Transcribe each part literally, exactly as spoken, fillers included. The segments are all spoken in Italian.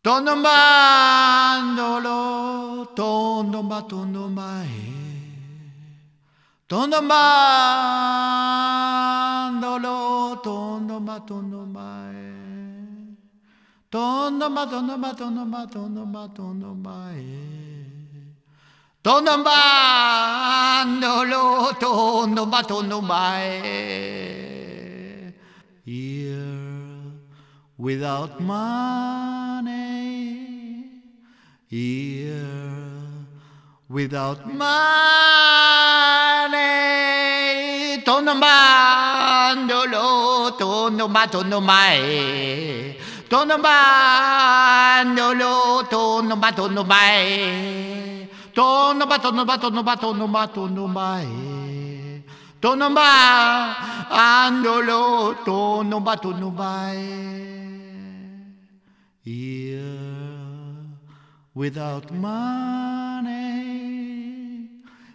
Tondomandolo, tondomba, tondomba, eh. Tondomandolo, tondomba, tondomba, eh. Tondomba, tondomba, tondomba, tondomba, tondomba, eh. Tondomandolo, tondomba, tondomba, eh. Here without money, here without money, tondomandolo, tondomba, tondomba, eh. Tondomandolo, tondomba, tondomba, eh. Tondomba, tondomba, tondomba, tondomba, tondomba, eh. Tondomba, andolo, tondomba, tondomba, eh. Here without money,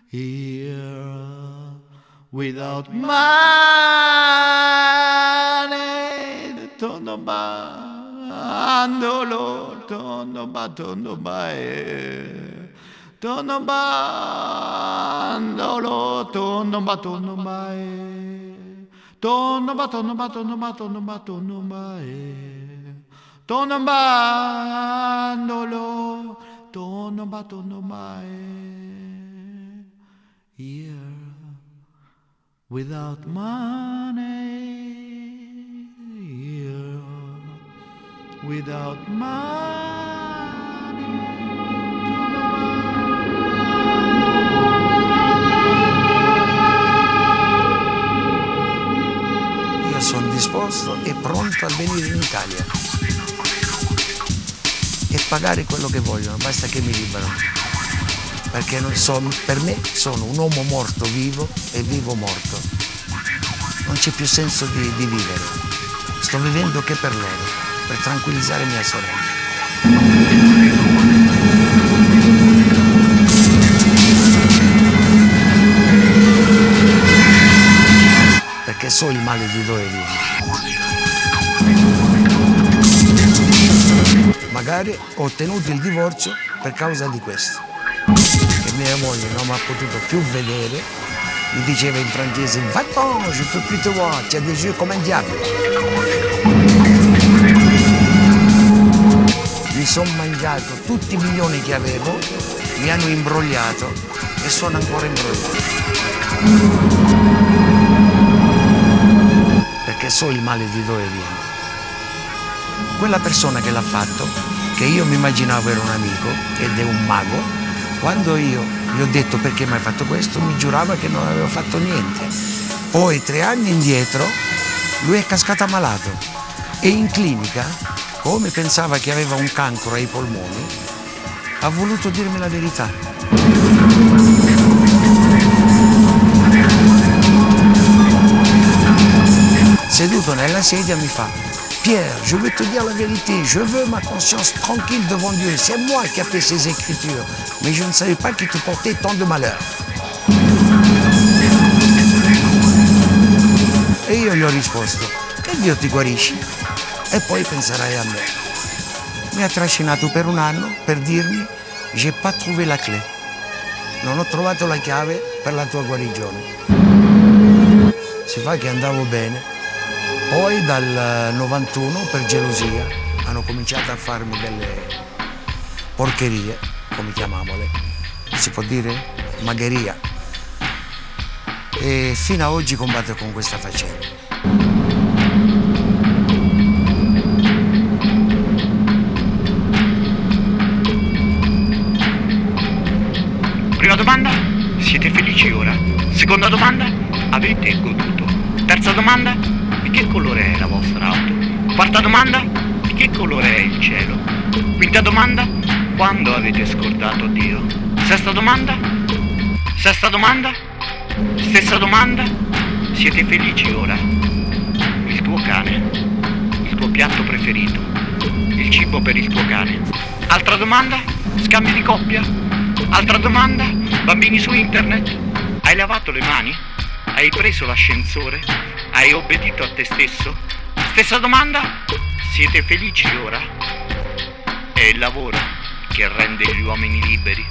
here without money, tondomba, andolo, tondomba, tondomba, eh. Tondomba, andolo, tondomba, tondomba, eh. Tondomba, tondomba, tondomba, tondomba, tondomba, eh. Tondomandolo, tondomba, tondomba, eh. Here without money, here without money. Io sono disposto e pronto a venire in Italia e pagare quello che vogliono, basta che mi liberano, perché non so, per me sono un uomo morto vivo e vivo morto, non c'è più senso di, di vivere, sto vivendo che per loro, per tranquillizzare mia sorella. Perché so il male di dove vivo. Magari ho ottenuto il divorzio per causa di questo, che mia moglie non mi ha potuto più vedere, mi diceva in francese va-t'en, je peux plus te voir, tu as des yeux comme un diable. Mi sono mangiato tutti i milioni che avevo, mi hanno imbrogliato e sono ancora imbrogliato. Perché so il male di dove viene. Quella persona che l'ha fatto, che io mi immaginavo era un amico ed è un mago, quando io gli ho detto perché mi hai fatto questo, mi giurava che non avevo fatto niente. Poi tre anni indietro lui è cascato ammalato e in clinica, come pensava che aveva un cancro ai polmoni, ha voluto dirmi la verità. Seduto nella sedia mi fa: Pierre, je veux te dire la vérité, je veux ma conscience tranquille devant Dieu. C'est moi qui ai fait ces écritures, mais je ne savais pas qu'il te portait tant de malheur. E io gli ho risposto: che Dio ti guarisci e poi penserai a me. Mi ha trascinato per un anno per dirmi: j'ai pas trouvé la clé. Non ho trovato la chiave per la tua guarigione. Si fa che andavo bene. Poi dal novantuno, per gelosia, hanno cominciato a farmi delle porcherie, come chiamiamole, si può dire magheria. E fino a oggi combatto con questa faccenda. Prima domanda, siete felici ora? Seconda domanda, avete goduto? Terza domanda, di che colore è la vostra auto? Quarta domanda, di che colore è il cielo? Quinta domanda, quando avete scordato Dio? Sesta domanda, sesta domanda, stessa domanda, siete felici ora? Il tuo cane, il tuo piatto preferito, il cibo per il tuo cane. Altra domanda, scambi di coppia? Altra domanda, bambini su internet? Hai lavato le mani? Hai preso l'ascensore? Hai obbedito a te stesso? Stessa domanda, siete felici ora? È il lavoro che rende gli uomini liberi.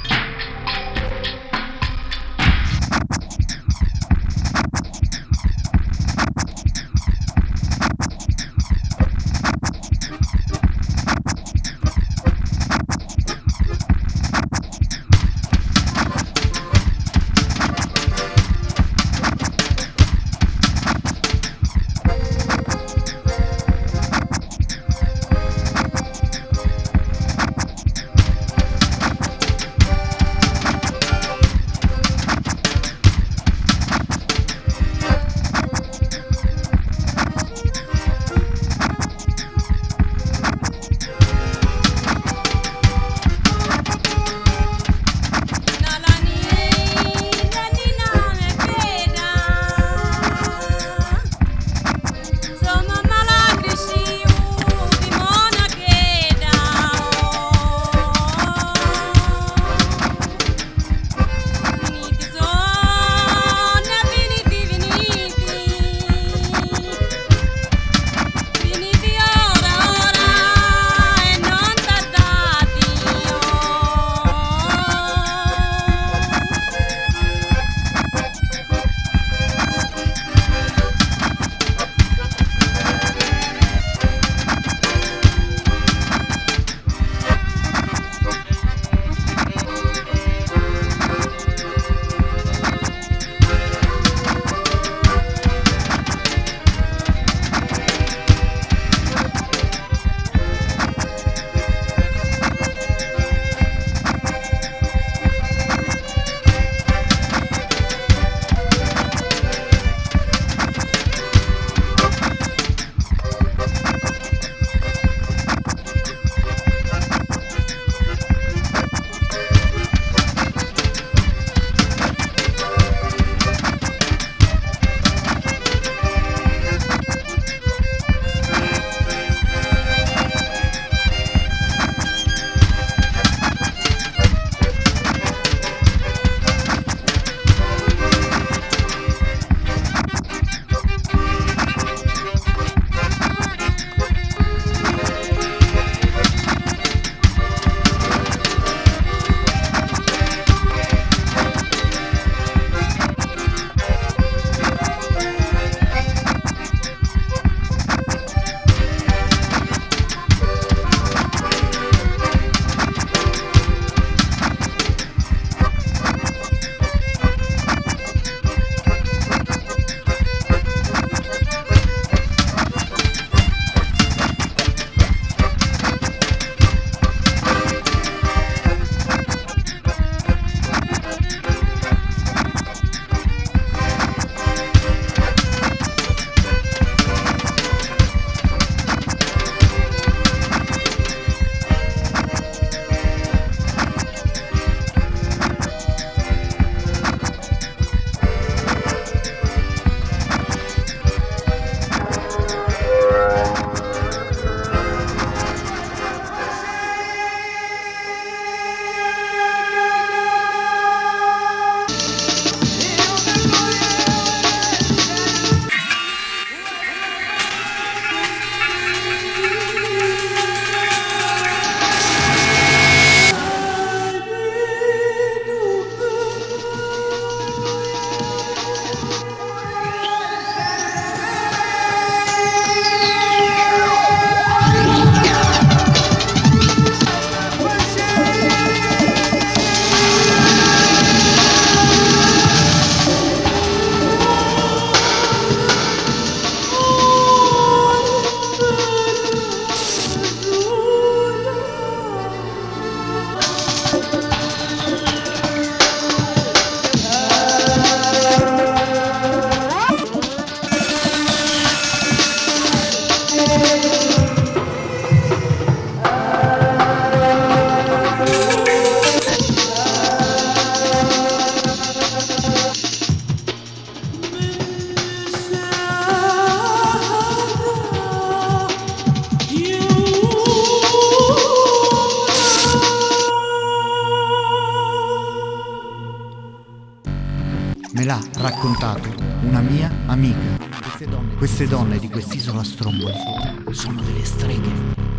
Me l'ha raccontato una mia amica. Queste donne di quest'isola Stromboli sono delle streghe.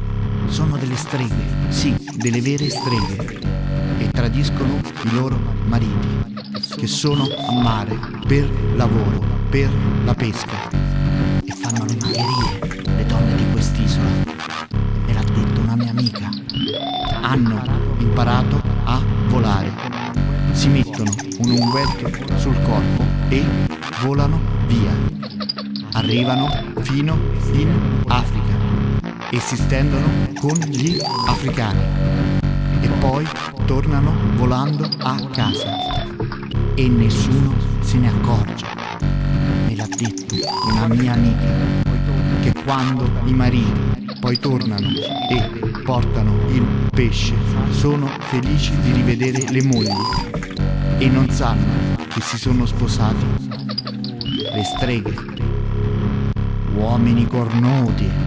sono delle streghe, sì, delle vere streghe, e tradiscono i loro mariti, che sono a mare per lavoro, per la pesca, e fanno le magherie, le donne di quest'isola. Me l'ha detto una mia amica. Hanno imparato a volare, si mettono un unguento sul corpo e volano via. Arrivano fino in Africa e si stendono con gli africani e poi tornano volando a casa e nessuno se ne accorge. Me l'ha detto una mia amica, che quando i mariti poi tornano e portano il pesce sono felici di rivedere le mogli e non sanno che si sono sposati le streghe, uomini cornuti.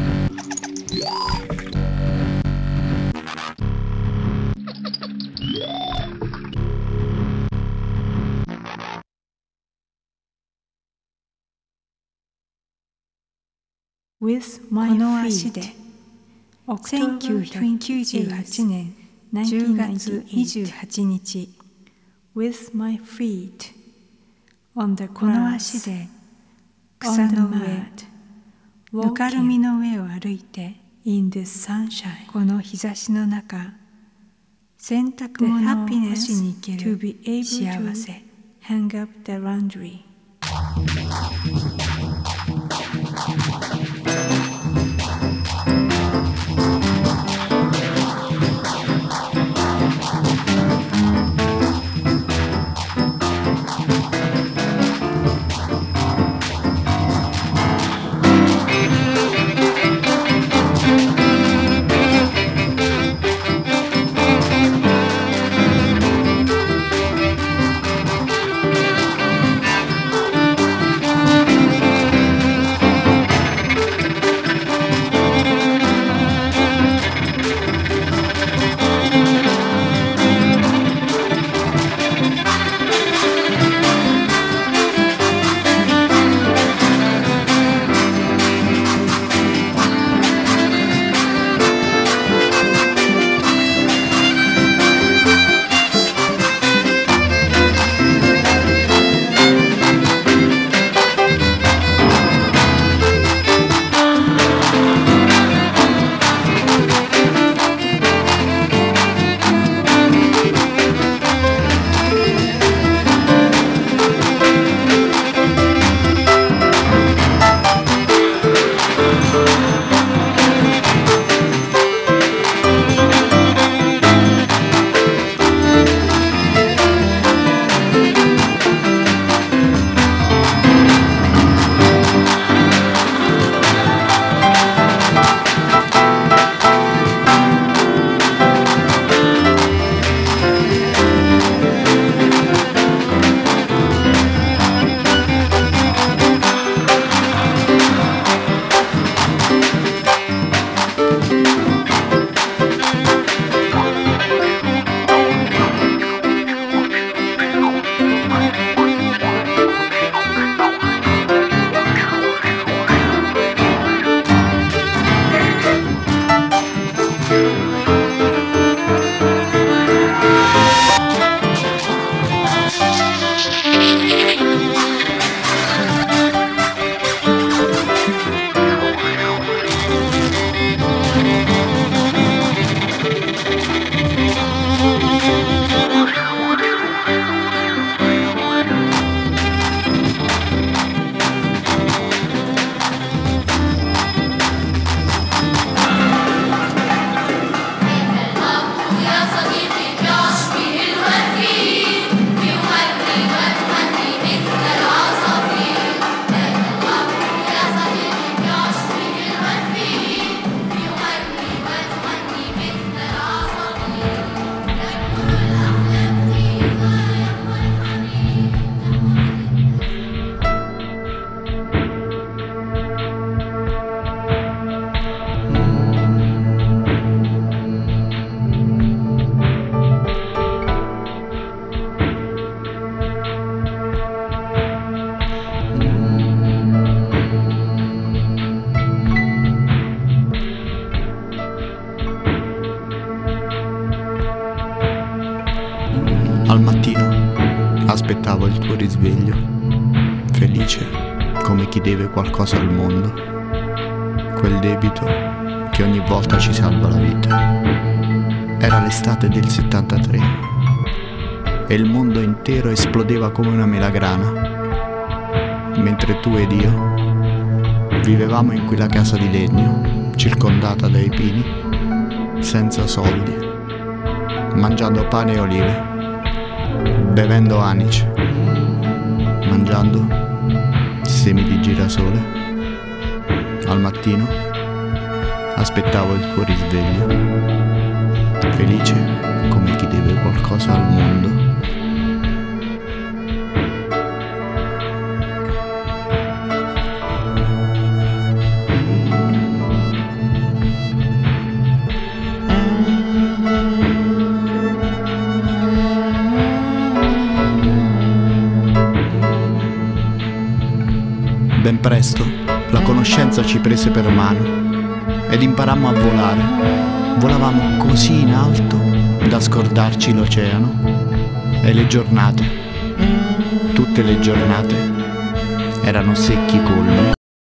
With my この足で feet. せんきゅうひゃくきゅうじゅうはちねんじゅうがつにじゅうはちにち With my feet on the この grass, 足で on 草 the の上 mat, ぬかるみ walking の上を歩いて in the sunshine. この日差しの中洗濯 The 物を干 happiness しに行け to る be able 幸 to せ hang up the laundry. aspettavo il tuo risveglio, felice come chi deve qualcosa al mondo, quel debito che ogni volta ci salva la vita. Era l'estate del settantatré e il mondo intero esplodeva come una melagrana, mentre tu ed io vivevamo in quella casa di legno, circondata dai pini, senza soldi, mangiando pane e olive, bevendo anice, mangiando semi di girasole. Al mattino aspettavo il tuo risveglio, felice come chi deve qualcosa al mondo. Ben presto la conoscenza ci prese per mano ed imparammo a volare. Volavamo così in alto da scordarci l'oceano e le giornate, tutte le giornate, erano secchi colmi.